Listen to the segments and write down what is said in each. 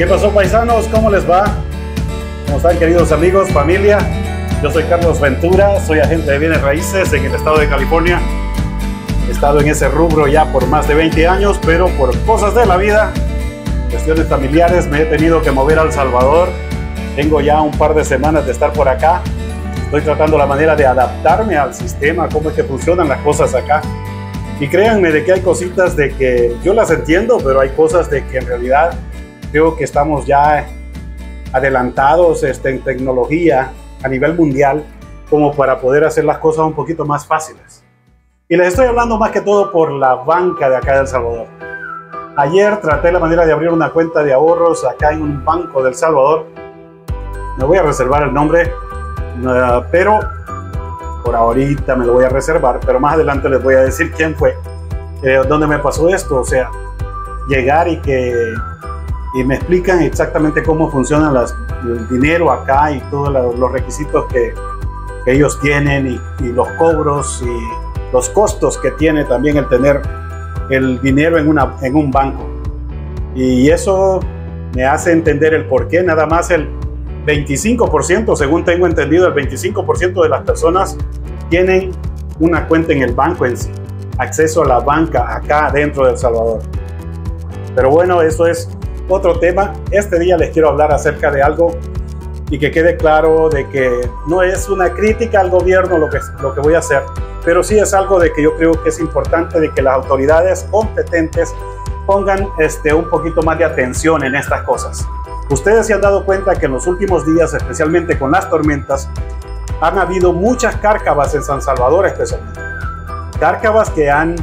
¿Qué pasó, paisanos? ¿Cómo les va? ¿Cómo están, queridos amigos, familia? Yo soy Carlos Ventura, soy agente de bienes raíces en el estado de California. He estado en ese rubro ya por más de 20 años, pero por cosas de la vida, cuestiones familiares, me he tenido que mover a El Salvador. Tengo ya un par de semanas de estar por acá. Estoy tratando la manera de adaptarme al sistema, cómo es que funcionan las cosas acá. Y créanme de que hay cositas de que yo las entiendo, pero hay cosas de que en realidad creo que estamos ya adelantados en tecnología a nivel mundial como para poder hacer las cosas un poquito más fáciles. Y les estoy hablando más que todo por la banca de acá de El Salvador. Ayer traté la manera de abrir una cuenta de ahorros acá en un banco de El Salvador. Me voy a reservar el nombre, pero por ahorita me lo voy a reservar, pero más adelante les voy a decir quién fue, dónde me pasó esto. O sea, llegar y me explican exactamente cómo funciona el dinero acá y todos los requisitos que ellos tienen y los cobros y los costos que tiene también el tener el dinero en un banco. Y eso me hace entender el por qué nada más el 25%, según tengo entendido, el 25% de las personas tienen una cuenta en el banco en sí, acceso a la banca acá dentro de El Salvador. Pero bueno, eso es otro tema. Este día les quiero hablar acerca de algo y que quede claro de que no es una crítica al gobierno lo que voy a hacer, pero sí es algo de que yo creo que es importante de que las autoridades competentes pongan un poquito más de atención en estas cosas. Ustedes se han dado cuenta que en los últimos días, especialmente con las tormentas, han habido muchas cárcavas en San Salvador, especialmente. Cárcavas que han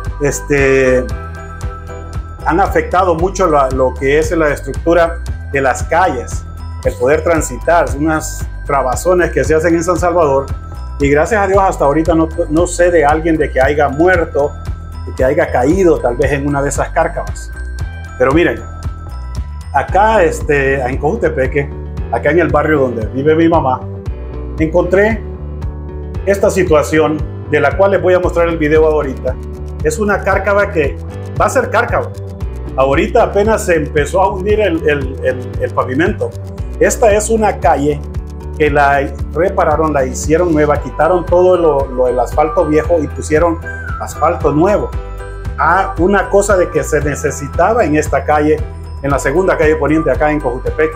afectado mucho lo que es la estructura de las calles, el poder transitar, unas trabazones que se hacen en San Salvador. Y gracias a Dios hasta ahorita no sé de alguien de que haya muerto, de que haya caído tal vez en una de esas cárcavas. Pero miren, acá en Cojutepeque, acá en el barrio donde vive mi mamá, encontré esta situación de la cual les voy a mostrar el video ahorita. Es una cárcava que va a ser cárcava. Ahorita apenas se empezó a hundir el pavimento. Esta es una calle que la repararon, la hicieron nueva, quitaron todo el asfalto viejo y pusieron asfalto nuevo. Una cosa de que se necesitaba en esta calle, en la segunda calle poniente acá en Cojutepeque.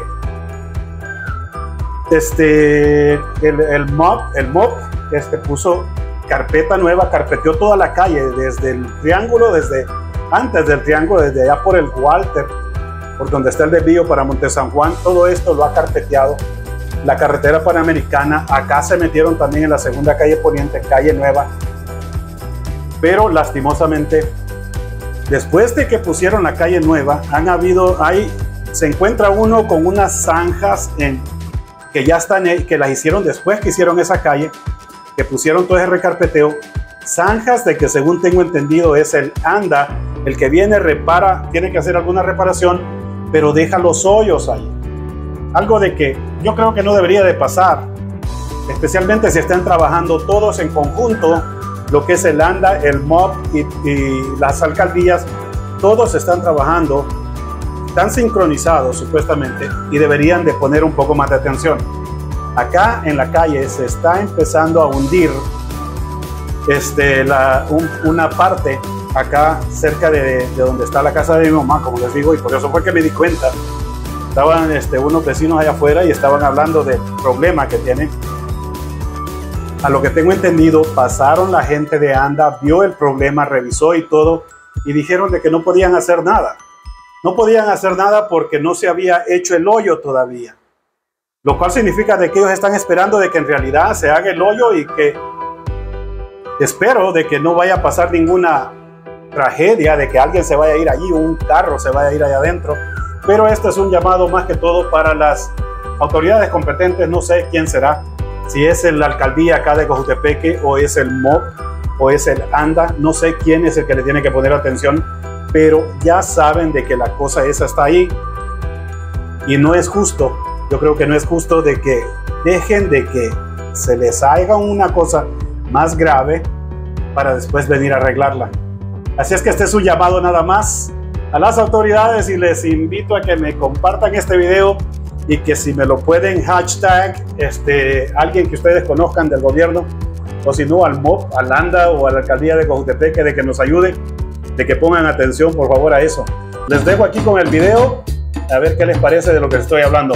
El MOP puso carpeta nueva, carpeteó toda la calle, desde el triángulo, desde antes del triángulo, desde allá por el Walter, por donde está el desvío para Monte San Juan, todo esto lo ha carpeteado. La carretera panamericana, acá se metieron también en la segunda calle poniente, calle nueva. Pero lastimosamente, después de que pusieron la calle nueva, se encuentra uno con unas zanjas que ya están, que las hicieron después que hicieron esa calle, que pusieron todo ese recarpeteo. Zanjas de que, según tengo entendido, es el ANDA, el que viene, repara, tiene que hacer alguna reparación, pero deja los hoyos ahí. Algo de que yo creo que no debería de pasar, especialmente si están trabajando todos en conjunto, lo que es el ANDA, el MOP y las alcaldías, todos están trabajando, están sincronizados supuestamente y deberían de poner un poco más de atención. Acá en la calle se está empezando a hundir una parte acá cerca de donde está la casa de mi mamá, como les digo, y por eso fue que me di cuenta. Estaban unos vecinos allá afuera y estaban hablando del problema que tienen. A lo que tengo entendido, pasaron la gente de ANDA, vio el problema, revisó y todo, y dijeron de que no podían hacer nada. No podían hacer nada porque no se había hecho el hoyo todavía. Lo cual significa de que ellos están esperando de que en realidad se haga el hoyo y que espero de que no vaya a pasar ninguna tragedia, de que alguien se vaya a ir allí, un carro se vaya a ir allá adentro. Pero este es un llamado más que todo para las autoridades competentes. No sé quién será, si es la alcaldía acá de Cojutepeque o es el MOP o es el ANDA, no sé quién es el que le tiene que poner atención, pero ya saben de que la cosa esa está ahí y no es justo. Yo creo que no es justo de que dejen de que se les haga una cosa más grave para después venir a arreglarla. Así es que este es un llamado nada más a las autoridades y les invito a que me compartan este video y que si me lo pueden hashtag alguien que ustedes conozcan del gobierno, o si no al MOP, al ANDA o a la alcaldía de Cojutepeque, de que nos ayuden, de que pongan atención por favor a eso. Les dejo aquí con el video, a ver qué les parece de lo que estoy hablando.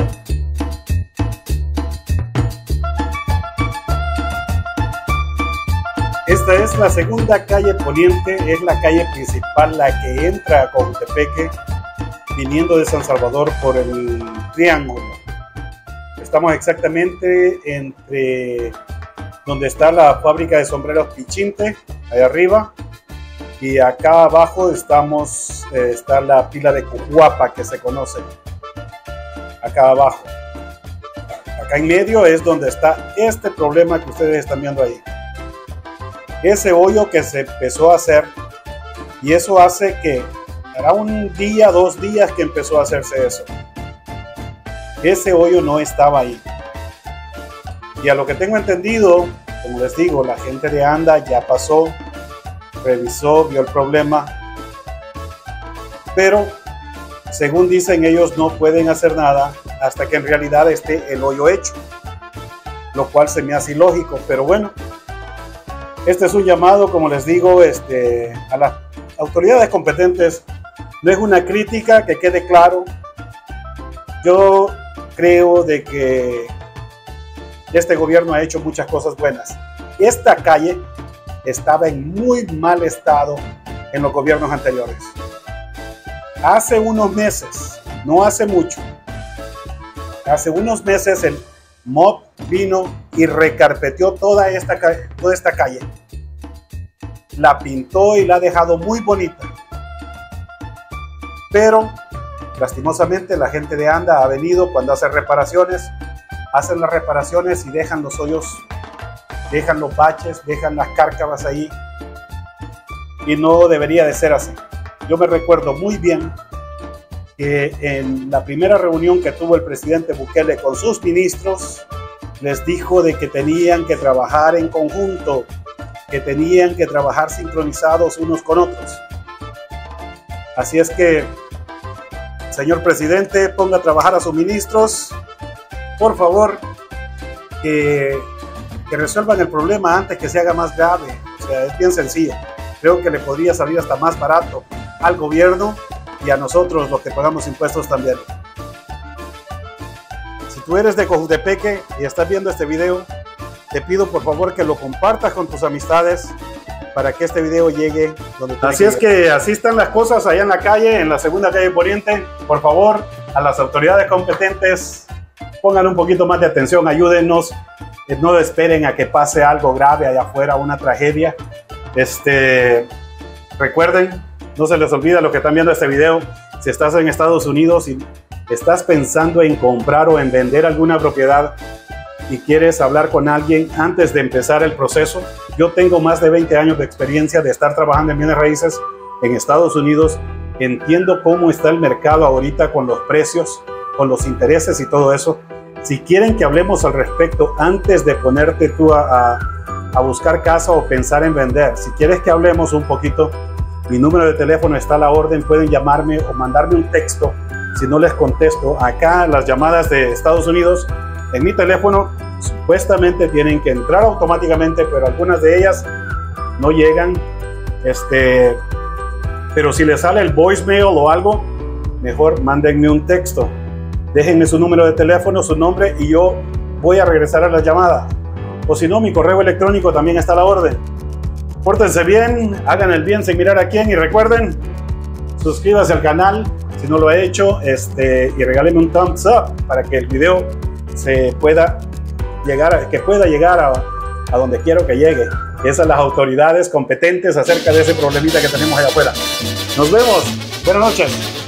Esta es la segunda calle poniente, es la calle principal, la que entra a Cojutepeque, viniendo de San Salvador por el Triángulo. Estamos exactamente entre donde está la fábrica de sombreros Pichinte, ahí arriba, y acá abajo está la pila de Cujuapa, que se conoce, acá abajo. Acá en medio es donde está este problema que ustedes están viendo ahí. Ese hoyo que se empezó a hacer, y eso hace que hará un día, 2 días que empezó a hacerse eso. Ese hoyo no estaba ahí. Y a lo que tengo entendido, como les digo, la gente de ANDA ya pasó, revisó, vio el problema, pero según dicen ellos no pueden hacer nada hasta que en realidad esté el hoyo hecho, lo cual se me hace ilógico, pero bueno. Este es un llamado, como les digo, a las autoridades competentes. No es una crítica, que quede claro. Yo creo de que este gobierno ha hecho muchas cosas buenas. Esta calle estaba en muy mal estado en los gobiernos anteriores. Hace unos meses, no hace mucho, hace unos meses el MOP vino y recarpeteó toda esta calle. La pintó y la ha dejado muy bonita. Pero lastimosamente la gente de ANDA ha venido cuando hacen reparaciones, hacen las reparaciones y dejan los hoyos, dejan los baches, dejan las cárcavas ahí, y no debería de ser así. Yo me recuerdo muy bien que en la primera reunión que tuvo el presidente Bukele con sus ministros, les dijo de que tenían que trabajar en conjunto, que tenían que trabajar sincronizados unos con otros. Así es que, señor presidente, ponga a trabajar a sus ministros, por favor, que resuelvan el problema antes que se haga más grave. O sea, es bien sencillo. Creo que le podría salir hasta más barato al gobierno y a nosotros, los que pagamos impuestos también. Si tú eres de Cojutepeque y estás viendo este video, te pido por favor que lo compartas con tus amistades para que este video llegue donde tiene. Así es que así están las cosas allá en la calle, en la segunda calle poniente. Por favor, a las autoridades competentes, pongan un poquito más de atención, ayúdennos. No esperen a que pase algo grave allá afuera, una tragedia. Recuerden, no se les olvida lo que están viendo este video. Si estás en Estados Unidos y estás pensando en comprar o en vender alguna propiedad y quieres hablar con alguien antes de empezar el proceso, yo tengo más de 20 años de experiencia de estar trabajando en bienes raíces en Estados Unidos. Entiendo cómo está el mercado ahorita con los precios, con los intereses y todo eso. Si quieren que hablemos al respecto antes de ponerte tú a buscar casa o pensar en vender, si quieres que hablemos un poquito, mi número de teléfono está a la orden. Pueden llamarme o mandarme un texto si no les contesto. Acá las llamadas de Estados Unidos en mi teléfono supuestamente tienen que entrar automáticamente, pero algunas de ellas no llegan. Pero si les sale el voicemail o algo, mejor mándenme un texto. Déjenme su número de teléfono, su nombre, y yo voy a regresar a la llamada. O si no, mi correo electrónico también está a la orden. Pórtense bien, hagan el bien sin mirar a quién, y recuerden, suscríbase al canal si no lo ha hecho, y regálenme un thumbs up para que el video pueda llegar a donde quiero que llegue. Esas las autoridades competentes acerca de ese problemita que tenemos allá afuera. Nos vemos. Buenas noches.